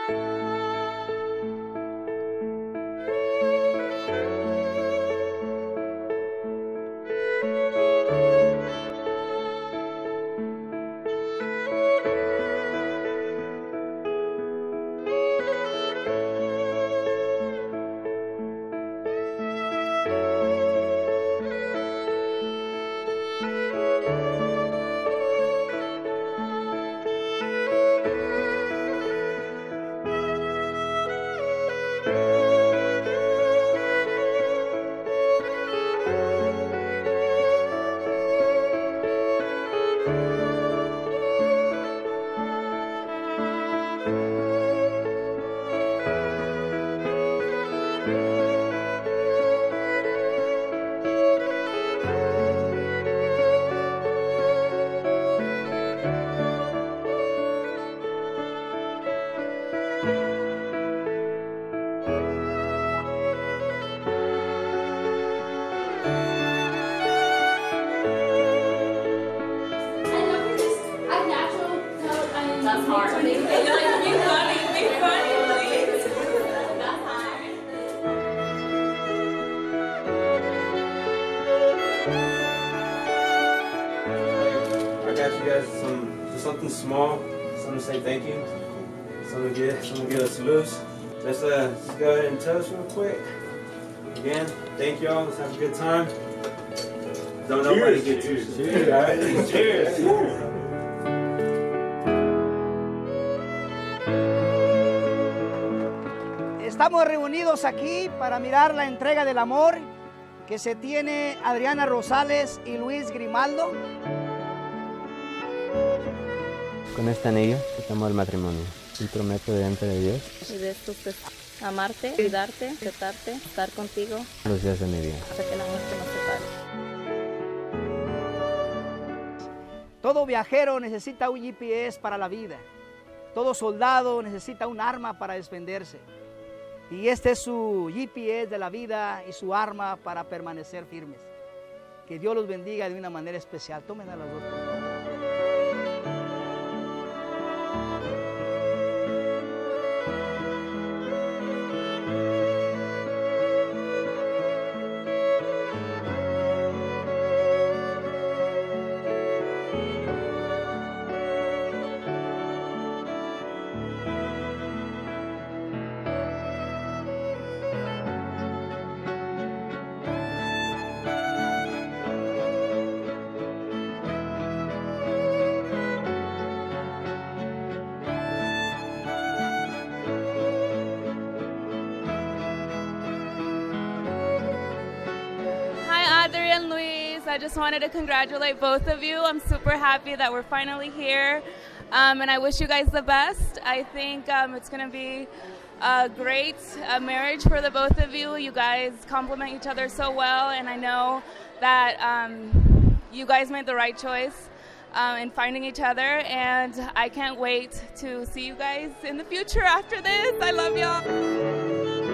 Something small, something to say thank you, something to give us loose. Let's go ahead and toast real quick. Again, thank y'all. Let's have a good time. Don't nobody get too cheers. All right? Cheers. Estamos reunidos aquí para mirar la entrega del amor que se tiene Adriana Rosales y Luis Grimaldo. Con este anillo quitamos el matrimonio y prometo delante de Dios y de estos amarte, cuidarte, aceptarte, estar contigo los días de mi vida. Hasta que la muerte nos separe. Todo viajero necesita un GPS para la vida. Todo soldado necesita un arma para defenderse. Y este es su GPS de la vida y su arma para permanecer firmes. Que Dios los bendiga de una manera especial. Tomen a las dos, por favor. Adriana and Luis, I just wanted to congratulate both of you. I'm super happy that we're finally here, and I wish you guys the best. I think it's going to be a great marriage for the both of you. You guys complement each other so well, and I know that you guys made the right choice in finding each other, and I can't wait to see you guys in the future after this. I love y'all.